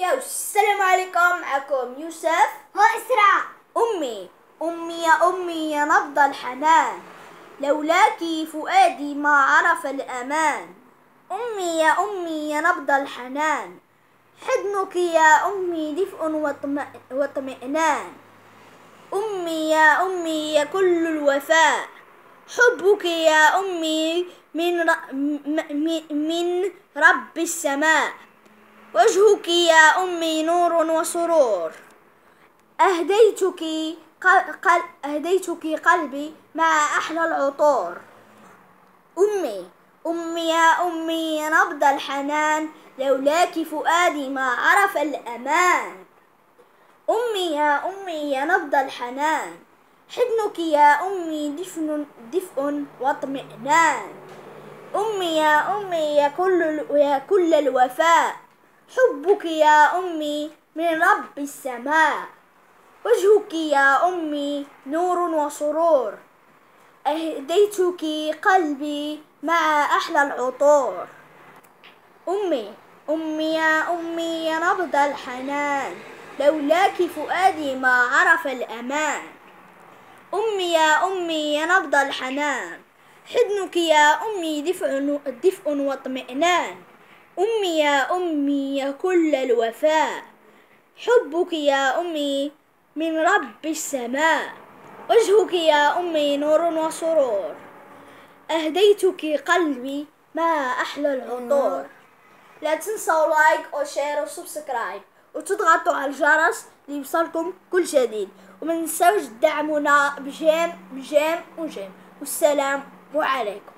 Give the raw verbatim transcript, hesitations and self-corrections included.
يا السلام عليكم، معكم يوسف وإسراء. أمي أمي يا أمي يا نبض الحنان، لولاك فؤادي ما عرف الأمان. أمي يا أمي يا نبض الحنان، حضنك يا أمي دفء واطمئنان. أمي يا أمي يا كل الوفاء، حبك يا أمي من من رب السماء. وجهك يا أمي نور وسرور، أهديتك قل أهديتك قلبي مع أحلى العطور. أمي أمي يا أمي يا نبض الحنان، لولاك فؤادي ما عرف الأمان. أمي يا أمي يا نبض الحنان، حضنك يا أمي دفء دفء واطمئنان. أمي يا أمي يا كل يا كل الوفاء، حبك يا أمي من رب السماء. وجهك يا أمي نور وسرور، أهديتك قلبي مع أحلى العطور. أمي أمي يا أمي يا نبض الحنان، لولاك فؤادي ما عرف الأمان. أمي يا أمي يا نبض الحنان، حضنك يا أمي دفء دفء واطمئنان. أمي يا أمي يا كل الوفاء، حبك يا أمي من رب السماء. وجهك يا أمي نور وسرور، أهديتك قلبي مع أحلى العطور. لا تنسوا لايك وشير وسبسكرايب وتضغطوا على الجرس ليوصلكم كل جديد، وما تنسوش تدعمونا بجيم بجيم وجيم. والسلام عليكم.